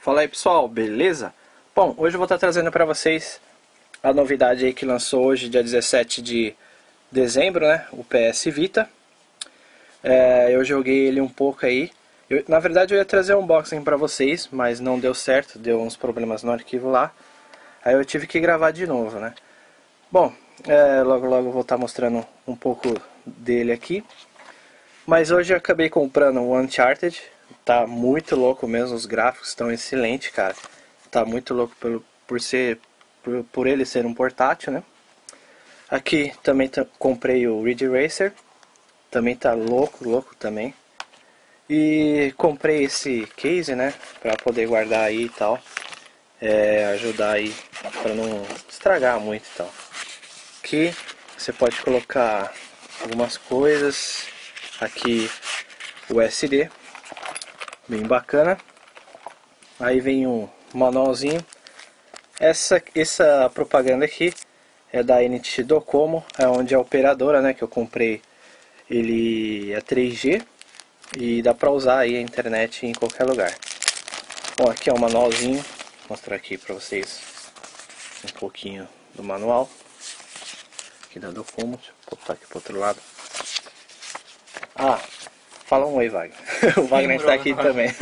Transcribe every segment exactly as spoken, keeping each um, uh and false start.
Fala aí pessoal, beleza? Bom, hoje eu vou estar trazendo para vocês a novidade aí que lançou hoje, dia dezessete de dezembro, né? O P S Vita. É, eu joguei ele um pouco aí. Eu, na verdade eu ia trazer um unboxing para vocês, mas não deu certo, deu uns problemas no arquivo lá. Aí eu tive que gravar de novo, né? Bom, é, logo logo eu vou estar mostrando um pouco dele aqui. Mas hoje eu acabei comprando o Uncharted. Tá muito louco mesmo, os gráficos estão excelentes, cara. Tá muito louco pelo, por ser por, por ele ser um portátil, né? Aqui também tá, comprei o Ridge Racer. Também tá louco, louco também. E comprei esse case, né, pra poder guardar aí e tal. É, ajudar aí pra não estragar muito e tal. Aqui você pode colocar algumas coisas. Aqui o U S B, bem bacana. Aí vem um manualzinho. Essa, essa propaganda aqui é da N T T Docomo, é onde é a operadora, né, que eu comprei. Ele é três G e dá pra usar aí a internet em qualquer lugar. Bom, aqui é o manualzinho, vou mostrar aqui pra vocês um pouquinho do manual. Aqui da Docomo, deixa eu botar aqui pro outro lado. Ah, fala um oi, Wagner. O Wagner está aqui também.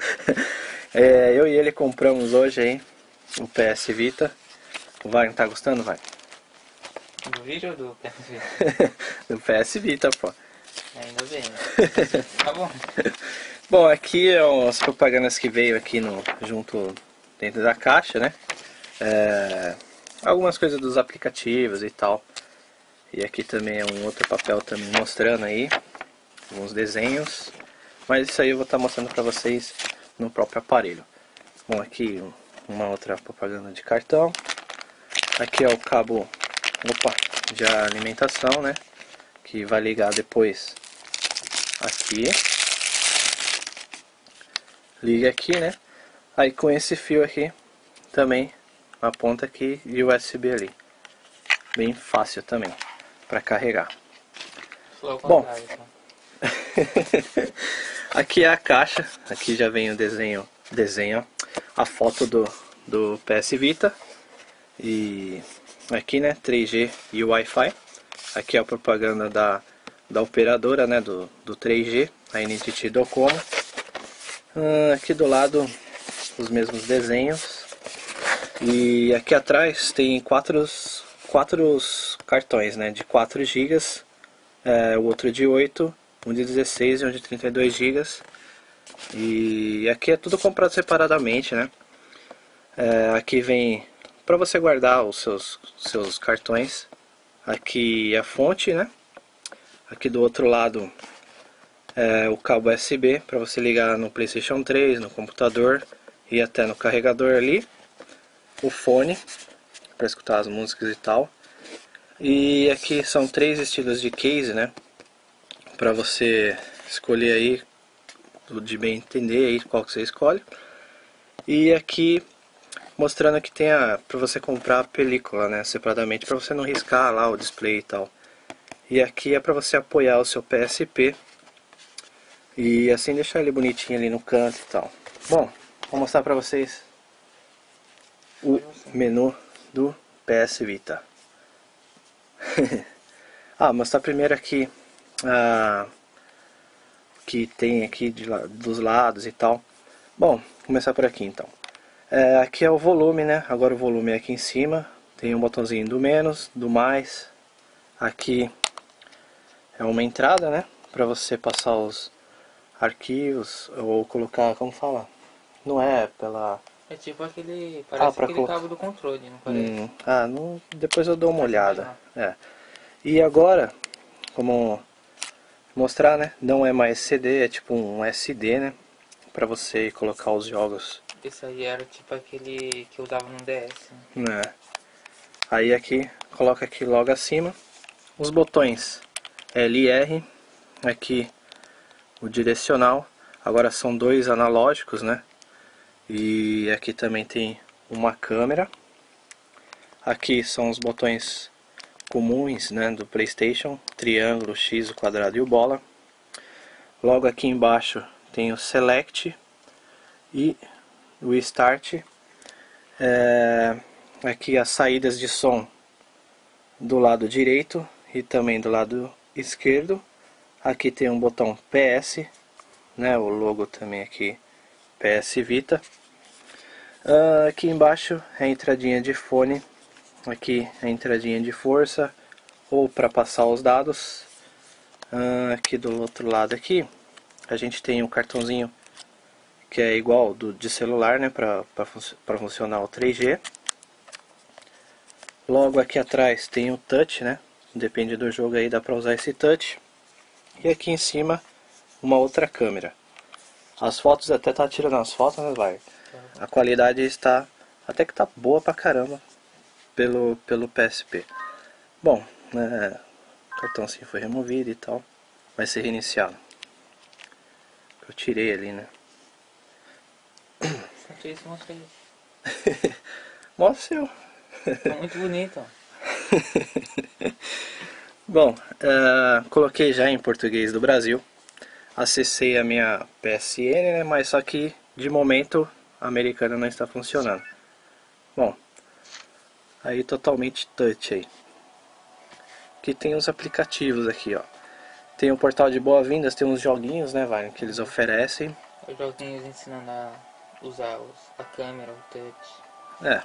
É, eu e ele compramos hoje aí o P S Vita. O Wagner tá gostando, Wagner? Do vídeo ou do P S Vita? Do P S Vita, pô. Ainda bem. Tá bom. Bom, aqui é as propagandas que veio aqui no, junto dentro da caixa, né? É, algumas coisas dos aplicativos e tal. E aqui também é um outro papel também mostrando aí alguns desenhos. Mas isso aí eu vou estar mostrando pra vocês no próprio aparelho. Bom, aqui uma outra propaganda de cartão. Aqui é o cabo opa, de alimentação, né? Que vai ligar depois aqui. Liga aqui, né? Aí com esse fio aqui também na ponta aqui e o U S B ali. Bem fácil também para carregar. Bom, aqui é a caixa. Aqui já vem o desenho, desenho, a foto do, do P S Vita. E aqui, né, três G e Wi-Fi. Aqui é a propaganda da, da operadora, né, do, do três G, a N T T Docomo. Hum, aqui do lado os mesmos desenhos. E aqui atrás tem quatro, quatro cartões, né, de quatro gigas, é, o outro de oito, um de dezesseis e um de trinta e dois gigas. E aqui é tudo comprado separadamente, né. É, aqui vem para você guardar os seus, seus cartões. Aqui é a fonte, né? Aqui do outro lado é o cabo U S B para você ligar no PlayStation três, no computador e até no carregador ali. O fone para escutar as músicas e tal. E aqui são três estilos de case, né? Para você escolher aí, de bem entender aí qual que você escolhe. E aqui mostrando que tem a para você comprar a película, né, separadamente, para você não riscar lá o display e tal. E aqui é para você apoiar o seu P S P e assim deixar ele bonitinho ali no canto e tal. Bom, vou mostrar para vocês o menu do P S Vita. Ah, mostrar primeiro aqui ah, que tem aqui de, dos lados e tal. Bom, vou começar por aqui então. É, aqui é o volume, né? Agora o volume é aqui em cima. Tem um botãozinho do menos, do mais. Aqui é uma entrada, né? Para você passar os arquivos ou colocar, como fala? Não é pela... É tipo aquele, parece ah, aquele col... cabo do controle, não parece? Hum, ah, não... depois eu dou uma olhada. É. E agora, como mostrar, né? Não é mais C D, é tipo um S D, né? Para você colocar os jogos. Esse aí era tipo aquele que eu usava no D S. Né? Aí aqui, coloca aqui logo acima os botões L e R, aqui o direcional, agora são dois analógicos, né? E aqui também tem uma câmera. Aqui são os botões comuns, né, do PlayStation, triângulo, X, o quadrado e o bola. Logo aqui embaixo tem o Select e o Start, é, aqui as saídas de som do lado direito e também do lado esquerdo. Aqui tem um botão P S, né, o logo também aqui, P S Vita. Uh, aqui embaixo é a entradinha de fone, aqui é a entradinha de força ou para passar os dados. Uh, aqui do outro lado aqui a gente tem um cartãozinho que é igual do de celular, né, para fun funcionar o três G. Logo aqui atrás tem o touch, né, depende do jogo aí, dá para usar esse touch. E aqui em cima uma outra câmera. As fotos, até tá tirando as fotos, né, vai? A qualidade está até que tá boa pra caramba pelo, pelo P S P. Bom, é, o cartãozinho foi removido e tal, vai ser reiniciado. Eu tirei ali, né? Enquanto isso, mostra aí. Mostra eu. Tá muito bonito, ó. Bom, uh, coloquei já em português do Brasil. Acessei a minha P S N, né, mas só que de momento a americana não está funcionando. Bom, aí totalmente touch aí. Aqui tem os aplicativos aqui, ó. Tem o portal de boas-vindas, tem uns joguinhos, né, vai, que eles oferecem. Os joguinhos ensinando a usar os, a câmera, o touch. É.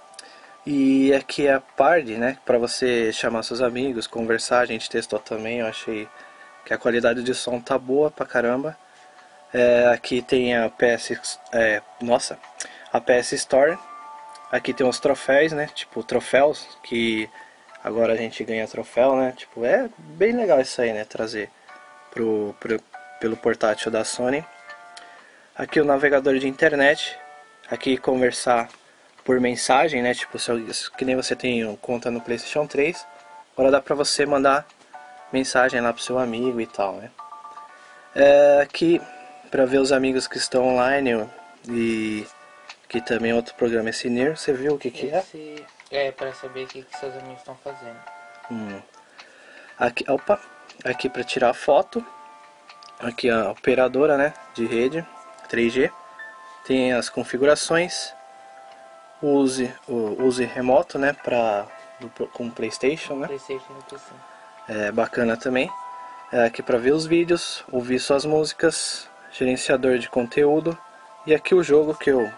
E aqui é a Party, né, para você chamar seus amigos, conversar. A gente testou também, eu achei que a qualidade de som tá boa pra caramba. É, aqui tem a P S, é, nossa, a P S Store. Aqui tem os troféus, né, tipo troféus, que agora a gente ganha troféu, né, tipo, é bem legal isso aí, né, trazer pro, pro, pelo portátil da Sony. Aqui o navegador de internet, aqui conversar por mensagem, né, tipo, se, que nem você tem conta no PlayStation três, agora dá pra você mandar mensagem lá pro seu amigo e tal, né. É, aqui para ver os amigos que estão online, e aqui também outro programa, esse Near, você viu o que que é? Esse é para saber o que, que seus amigos estão fazendo. Hum. Aqui, opa, aqui para tirar foto, aqui a operadora, né, de rede três G, tem as configurações, use o use remoto, né, para com PlayStation, né? PlayStation no P C. É bacana também. É aqui para ver os vídeos, ouvir suas músicas, gerenciador de conteúdo, e aqui o jogo que eu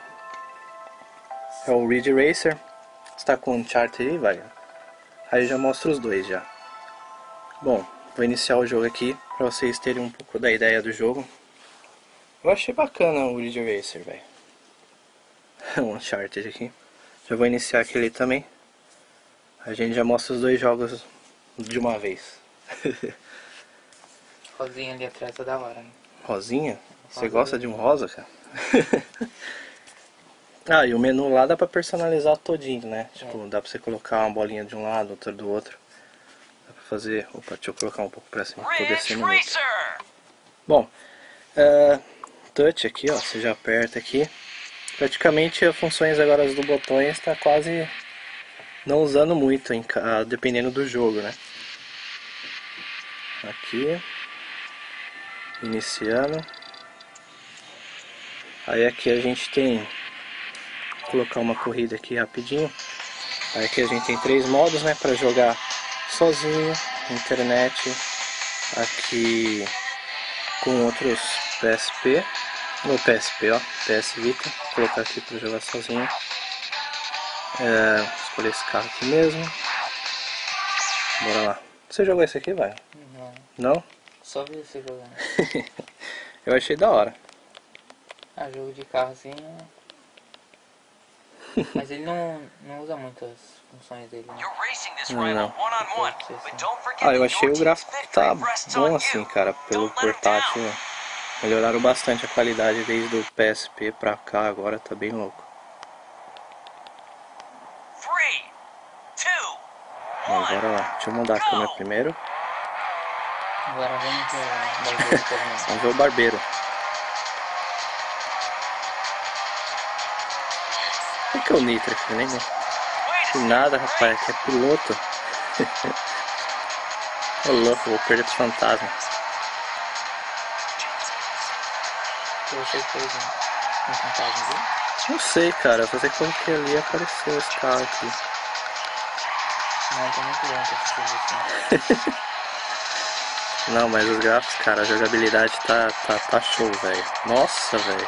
é o Ridge Racer. Está com um chart aí, vai. Aí já mostra os dois já. Bom, vou iniciar o jogo aqui para vocês terem um pouco da ideia do jogo. Eu achei bacana o Ridge Racer, velho. Um chart aqui. Já vou iniciar aquele também. A gente já mostra os dois jogos de uma vez. Rosinha ali atrás é da hora, né? Rosinha? Você Rosa gosta ali. de um rosa, cara? Ah, e o menu lá dá pra personalizar todinho, né? Tipo, É. dá pra você colocar uma bolinha de um lado, outra do outro. Dá pra fazer... Opa, deixa eu colocar um pouco pra cima, tô descendo muito. Bom, é, touch aqui, ó, você já aperta aqui. Praticamente as funções agora do botões está quase não usando muito, em, ca- dependendo do jogo, né? Aqui, iniciando. Aí aqui a gente tem, vou colocar uma corrida aqui rapidinho. Aí aqui a gente tem três modos, né, para jogar sozinho, internet, aqui com outros P S P, no P S P, ó, P S Vita. Vou colocar aqui para jogar sozinho. É, escolher esse carro aqui mesmo. Bora lá. Você jogou esse aqui, vai? Não, Não? só vi você jogando. Eu achei da hora. Ah, jogo de carro assim. é- Mas ele não, não usa muitas funções dele, né? Não. Ah, eu achei o gráfico que tá bom assim, cara, pelo portátil. Melhoraram bastante a qualidade desde o P S P pra cá, agora tá bem louco. Bom, bora lá. Deixa eu mudar a câmera primeiro. Agora vamos ver o barbeiro correndo. Vamos ver o barbeiro. O que é o Nitro aqui, né? Que nada, rapaz, que é piloto. Ô louco, vou perder pro fantasma. Que você fez um, um fantasma dele? Não sei, cara. Você coloquei ali e apareceu esse carro aqui. Não, tá muito bom pra assistir assim. Não, mas os gráficos, cara, a jogabilidade tá, tá, tá show, velho. Nossa, velho.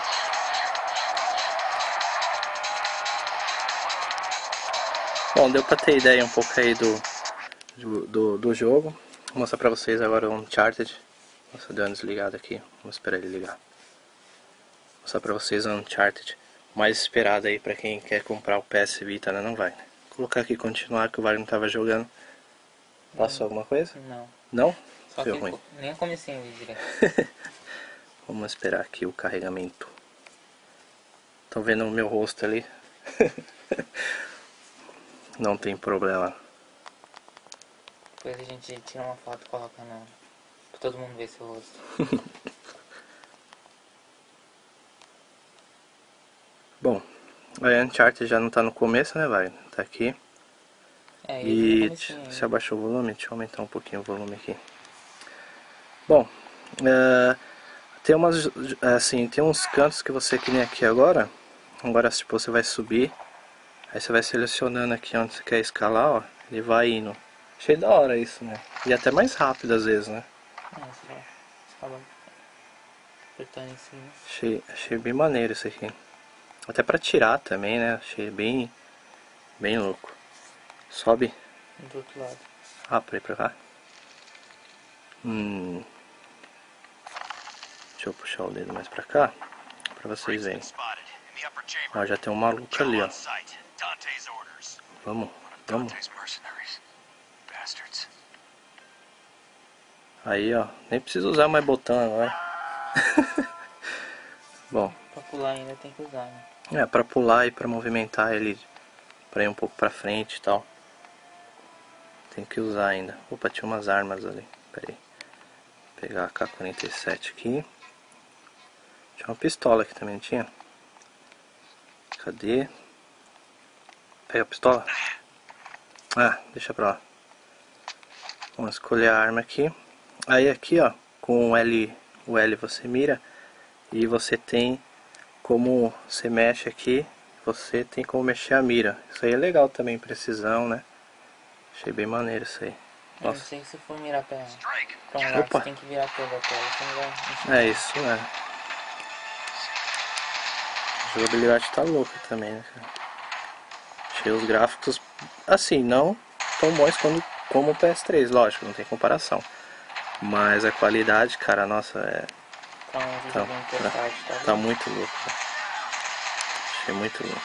Bom, deu pra ter ideia um pouco aí do, do, do, do jogo. Vou mostrar pra vocês agora o Uncharted. Nossa, deu uma desligada aqui. Vamos esperar ele ligar. Vou mostrar pra vocês o Uncharted. Mais esperado aí pra quem quer comprar o P S Vita, né? Não vai. Vou colocar aqui continuar que o Wagner tava jogando. Passou alguma coisa? Não. Não? Só Foi que ruim. nem comecei a direito. Vamos esperar aqui o carregamento. Estão vendo o meu rosto ali? Não tem problema. Depois a gente tira uma foto e coloca no... pra todo mundo ver seu rosto. Bom, a Uncharted já não tá no começo, né, vai? Tá aqui. É, E e se abaixou o volume, deixa eu aumentar um pouquinho o volume aqui. Bom, uh, tem umas, assim, tem uns cantos que você, que nem aqui agora. Agora, tipo, você vai subir. Aí você vai selecionando aqui onde você quer escalar, ó. Ele vai indo. Achei da hora isso, né? E até mais rápido às vezes, né? É, você vai escalar, apertando em cima. Achei, achei bem maneiro isso aqui. Até pra tirar também, né? Achei bem, bem louco. Sobe. Do outro lado. Ah, pra ir pra cá. Hum. Deixa eu puxar o dedo mais pra cá, pra vocês verem. Ó, já tem um maluco ali, ó. Vamos, vamos. Aí, ó, nem precisa usar mais botão agora. Bom. Pra pular ainda tem que usar, né? É, pra pular e pra movimentar ele, pra ir um pouco pra frente e tal. Tem que usar ainda. Opa, tinha umas armas ali. Pera aí. Vou pegar a K quarenta e sete aqui. Tinha uma pistola aqui também, tinha? Cadê? Pega a pistola. Ah, deixa pra lá. Vamos escolher a arma aqui. Aí aqui, ó, com o L, o L você mira. E você tem como você mexe aqui. Você tem como mexer a mira. Isso aí é legal também, precisão, né? Achei bem maneiro isso aí. Eu Nossa. não sei se for mirar pra, pra um lado, Opa. você tem que virar toda a tela. Você não vai É isso, né? A jogabilidade tá louca também, né, cara? Achei os gráficos, assim, não tão bons quando, como o P S três, lógico, não tem comparação. Mas a qualidade, cara, nossa, é... Pra um Tá, joguinho portátil, tá, tá vendo? muito louco, cara. Achei muito louco.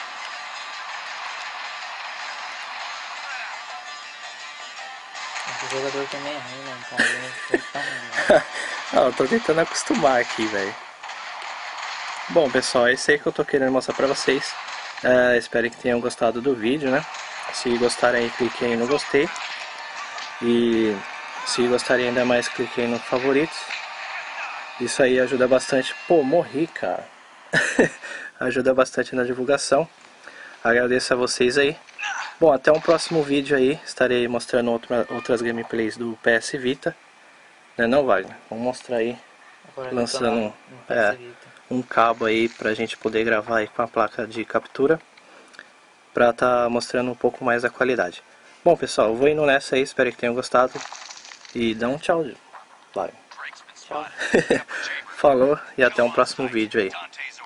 Esse jogador também é ruim, né? Então ele fica ruim, né? Ah, eu tô tentando acostumar aqui, velho. Bom, pessoal, é isso aí que eu tô querendo mostrar pra vocês. É, espero que tenham gostado do vídeo, né? Se gostarem, cliquem aí no gostei. E se gostarem ainda mais, cliquem no favoritos. Isso aí ajuda bastante. Pô, morri, cara. Ajuda bastante na divulgação. Agradeço a vocês aí. Bom, até um próximo vídeo aí. Estarei mostrando outra, outras gameplays do P S Vita. Não é não, Wagner? Vamos mostrar aí. Agora Lançando no, no é, P S Vita. um cabo aí pra gente poder gravar aí com a placa de captura. Pra tá mostrando um pouco mais a qualidade. Bom, pessoal, eu vou indo nessa aí. Espero que tenham gostado. E dá um tchau. Vai. Tchau. Falou e até um próximo vídeo aí.